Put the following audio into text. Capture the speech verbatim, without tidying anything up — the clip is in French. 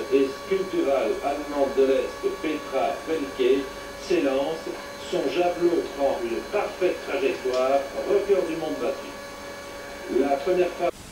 et sculpturale allemande de l'Est Petra Felke s'élance. Son javelot prend une parfaite trajectoire, record du monde battu. La première phase